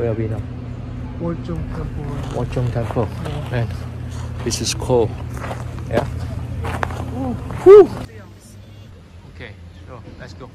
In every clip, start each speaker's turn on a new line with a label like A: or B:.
A: Where are we now?
B: Pyeongchang Temple.
A: Pyeongchang Temple. Man, this is cold. Yeah. Okay, so let's go.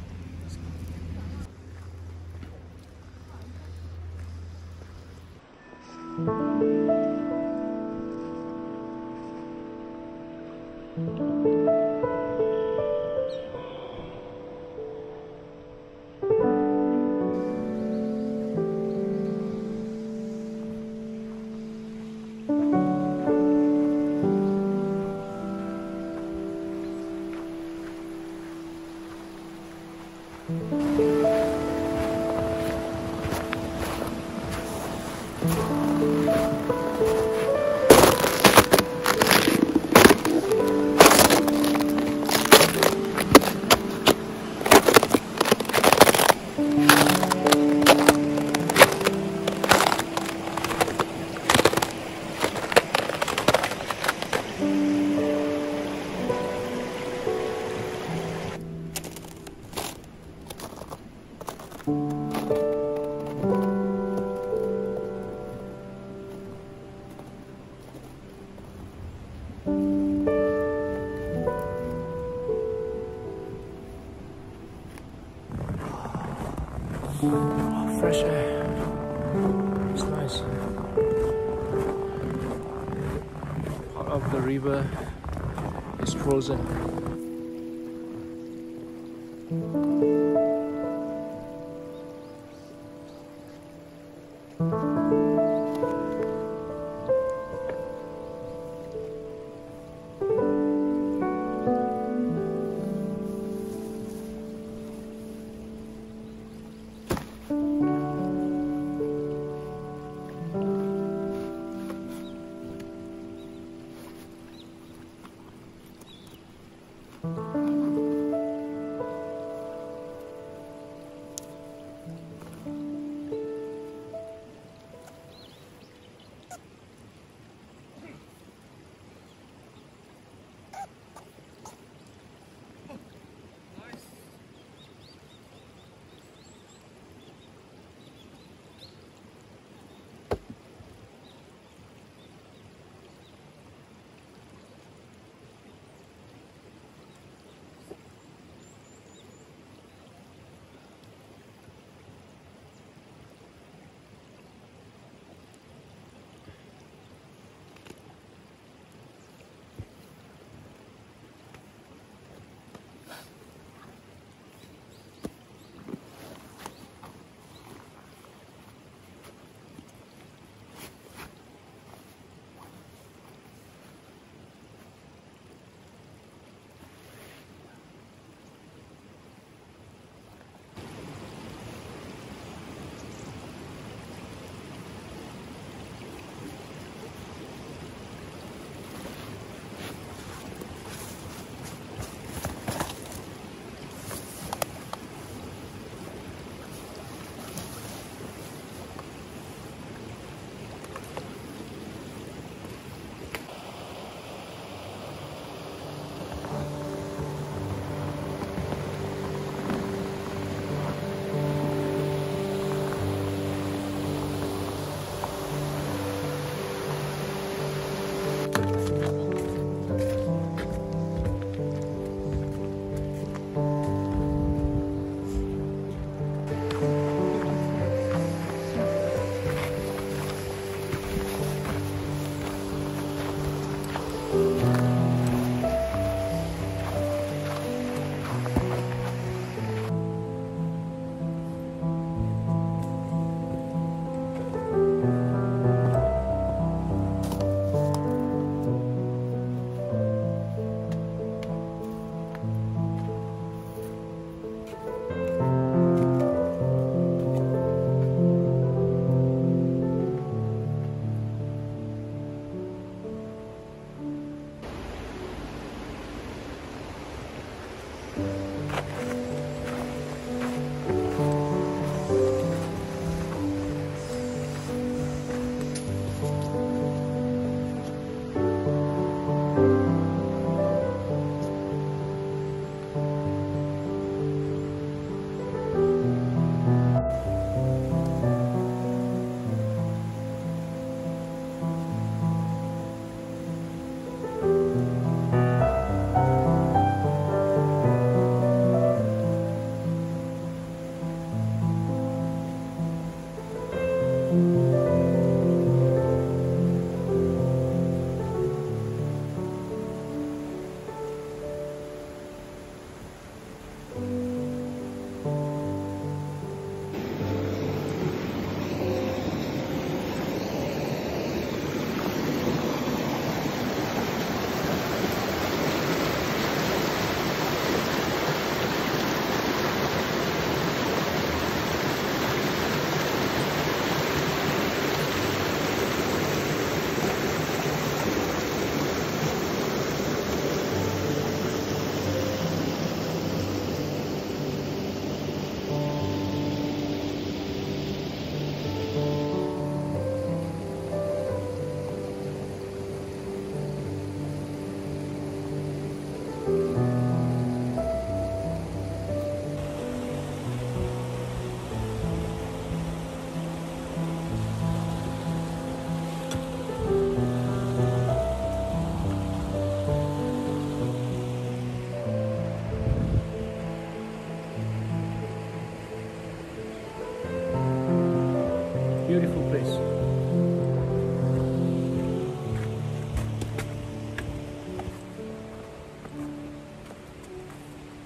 A: Fresh air. It's nice. Part of the river is frozen.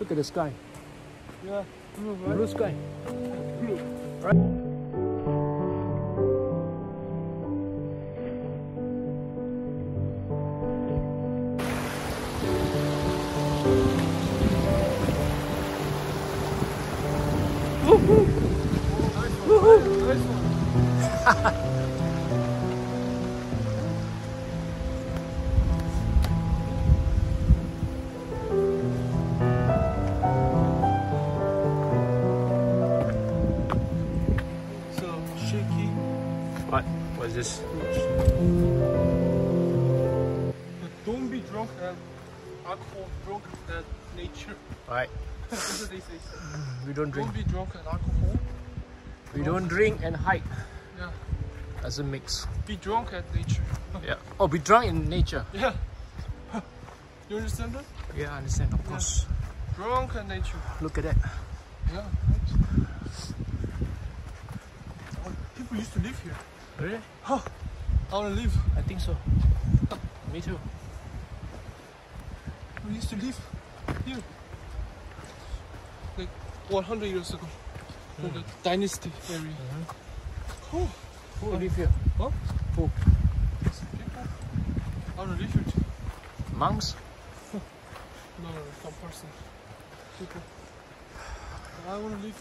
A: Look at the sky.
B: Yeah, blue, right?
A: Blue sky.
B: Blue. Nice one. So shaky.
A: What? What's this?
B: But don't be drunk and alcohol, drunk and nature.
A: Right.
B: That's what they say.
A: We don't drink.
B: Don't be drunk and alcohol.
A: We don't drink and hike.
B: Yeah.
A: Doesn't mix.
B: Be drunk at nature.
A: Yeah. Oh, be drunk in nature.
B: Yeah. You understand that?
A: Yeah, I understand. Of course.
B: Drunk at nature.
A: Look at that.
B: Yeah. Right. People used to live here.
A: Really?
B: Huh. I wanna live.
A: I think so. Me too.
B: We used to live here. Like 100 years ago. In the dynasty area. Oh.
A: Who live here?
B: Huh?
A: Who?
B: People. I wanna live here too.
A: Monks?
B: No, some person. People. I wanna live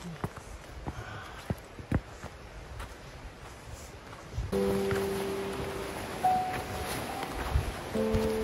B: here.